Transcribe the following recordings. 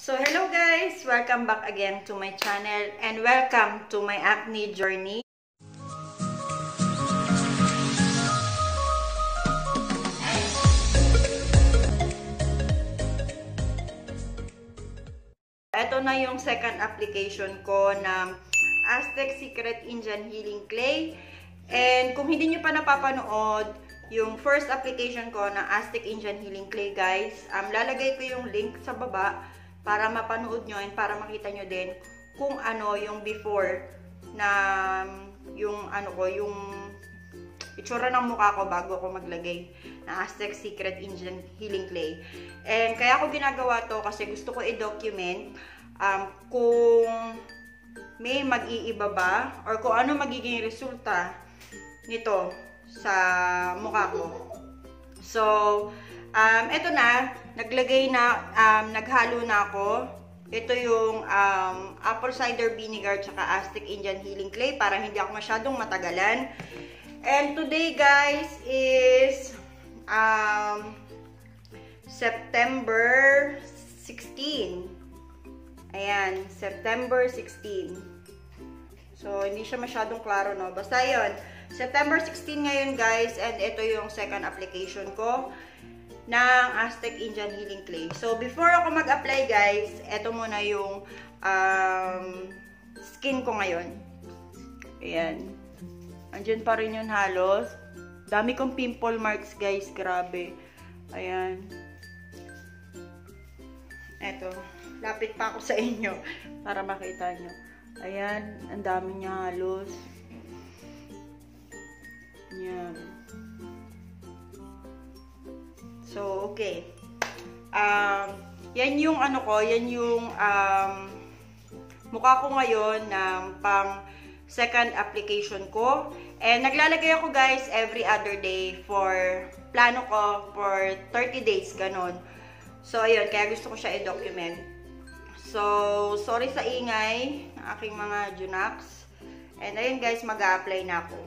So, hello guys! Welcome back again to my channel and welcome to my acne journey. Ito na yung second application ko ng Aztec Secret Indian Healing Clay. And kung hindi nyo pa napapanood yung first application ko ng Aztec Indian Healing Clay, guys, lalagay ko yung link sa baba para mapanood nyo and para makita nyo din kung ano yung before na yung yung itsura ng mukha ko bago ako maglagay ng Aztec Secret Indian Healing Clay. And kaya ako ginagawa to kasi gusto ko i-document kung may mag-iiba ba or kung ano magiging resulta nito sa mukha ko. So, eto na, naghalo na ako. Ito yung apple cider vinegar tsaka Aztec Indian Healing Clay para hindi ako masyadong matagalan. And today guys is September 16. Ayan, September 16. So, hindi siya masyadong klaro, no? Basta yun, September 16 ngayon guys, and ito yung second application ko ng Aztec Indian Healing Clay. So, before ako mag-apply guys, ito muna yung skin ko ngayon. Ayan. Andyan pa rin yun halos. Dami kong pimple marks guys, grabe. Ayan. Eto. Lapit pa ako sa inyo para makita nyo. Ayan. Ang dami niya halos. Ayan. So, okay. Yan yung yan yung mukha ko ngayon ng pang second application ko. And naglalagay ako guys every other day plano ko for 30 days, ganon. So, ayun, kaya gusto ko siya i-document. So, sorry sa ingay ng aking mga Junax. And ayun guys, mag-a-apply na ako.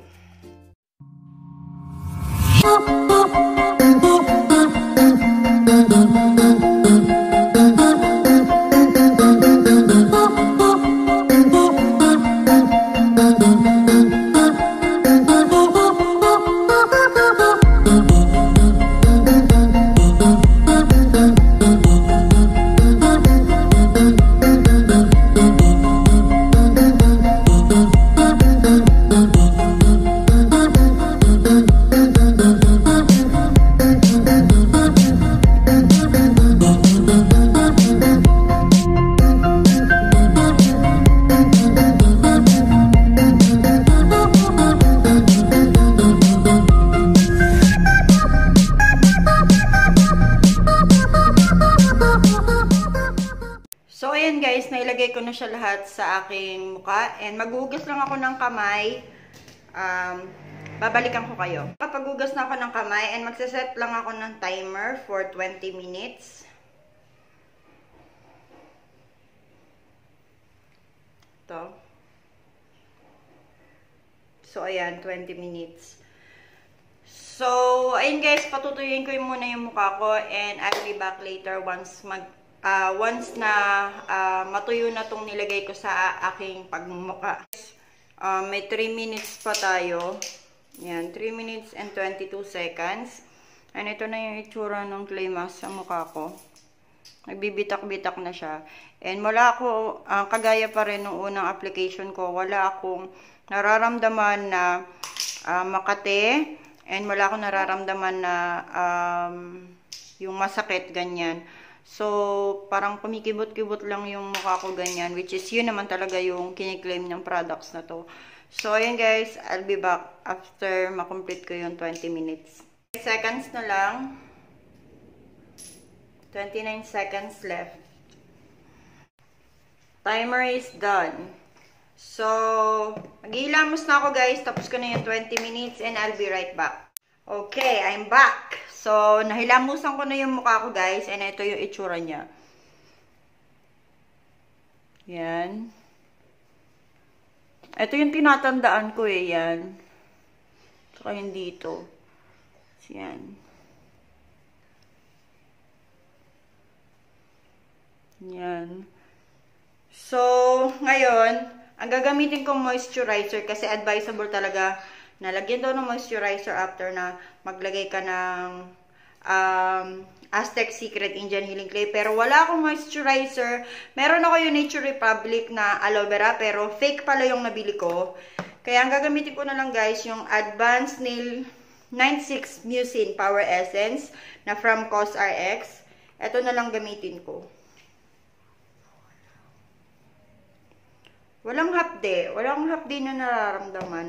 So, ayan guys, nailagay ko na siya lahat sa aking mukha. And maghugas lang ako ng kamay. Babalikan ko kayo. Kapag hugas na ako ng kamay, and magsaset lang ako ng timer for 20 minutes. Ito. So, ayan, 20 minutes. So, ayun guys, patutuyuin ko muna yung mukha ko. And I'll be back later once na matuyo na tong nilagay ko sa aking pagmumuka. May 3 minutes pa tayo. Yan, 3 minutes and 22 seconds. And ito na yung itsura ng clay mask sa mukha ko. Nagbibitak-bitak na siya. And wala ako, kagaya pa rin nung unang application ko, wala akong nararamdaman na makate. And wala akong nararamdaman na yung masakit, ganyan. So, parang kumikibot-kibot lang yung mukha ko ganyan, which is yun naman talaga yung kiniklaim ng products na to. So, ayan guys, I'll be back after makomplete ko yung 20 minutes. 20 seconds na lang. 29 seconds left. Timer is done. So, maghihilamos na ako guys, tapos ko na yung 20 minutes and I'll be right back. Okay, I'm back. So, nahilamusan ko na yung mukha ko guys. And ito yung itsura niya. Yan. Ito yung tinatandaan ko eh. Yan. Saka yung dito. Yan. Yan. So, ngayon, ang gagamitin kong moisturizer kasi advisable talaga na lagyan daw ng moisturizer after na maglagay ka ng Aztec Secret Indian Healing Clay. Pero wala akong moisturizer. Meron ako yung Nature Republic na aloe vera pero fake pala yung nabili ko. Kaya ang gagamitin ko na lang guys yung Advanced Nail 96 Mucin Power Essence na from COSRX. Ito na lang gamitin ko. Walang hapdi na nararamdaman.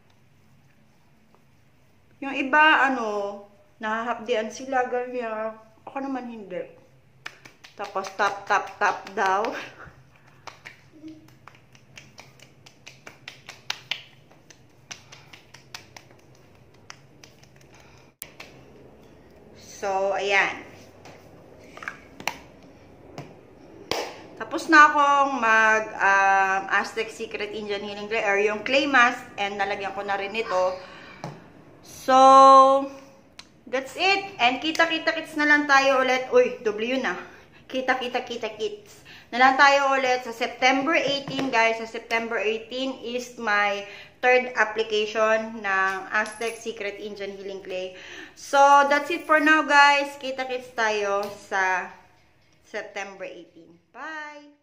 Yung iba, nahahapdian sila, ganyan. Ako naman hindi. Tapos, tap daw. So, ayan. Tapos na akong Aztec Secret Indian Healing Clay or yung clay mask and nalagyan ko na rin ito. So, that's it. And kita-kita-kits na lang tayo ulit. Uy, W na. Kita-kita-kita-kits. Na lang tayo ulit sa September 18, guys. Sa September 18 is my third application ng Aztec Secret Indian Healing Clay. So, that's it for now, guys. Kita-kits tayo sa September 18. Bye!